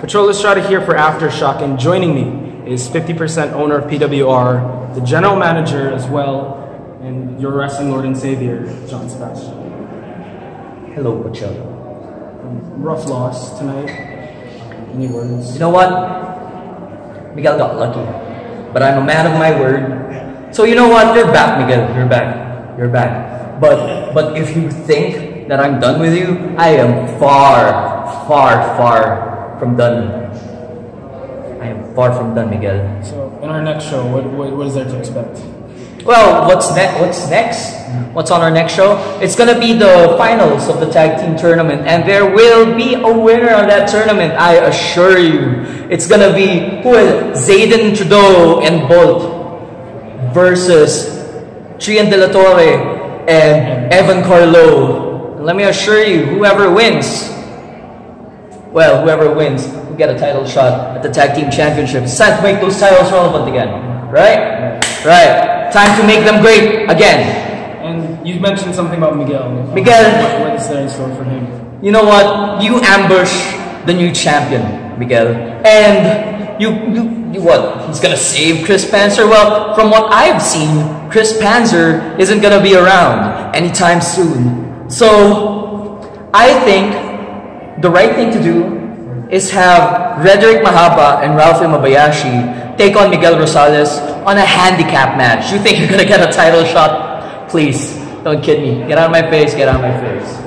Patrol Estrada here for Aftershock, and joining me is 50% owner of PWR, the general manager as well, and your wrestling lord and savior, John Sebastian. Hello, Patrol. Rough loss tonight. Any words? You know what? Miguel got lucky, but I'm a man of my word. So you know what? You're back, Miguel. You're back. You're back. But if you think that I'm done with you, I am far from done. I am far from done, Miguel. So in our next show, what is there to expect? Well, what's next? What's on our next show? It's gonna be the finals of the tag team tournament, and there will be a winner of that tournament. I assure you, it's gonna be Zayden Trudeau and Bolt versus Trian De La Torre and Evan Carlo. And let me assure you, whoever wins will get a title shot at the tag team championship. It's time to make those titles relevant again, right? Right. Time to make them great again. And you mentioned something about Miguel. Miguel, what is there in store for him? You know what? You ambush the new champion, Miguel, and you what? He's gonna save Chris Panzer? Well, from what I've seen, Chris Panzer isn't gonna be around anytime soon. So I think the right thing to do is have Rederick Mahaba and Imabayashi take on Miguel Rosales on a handicap match. You think you're gonna get a title shot? Please, don't kid me. Get out of my face, get out of my face.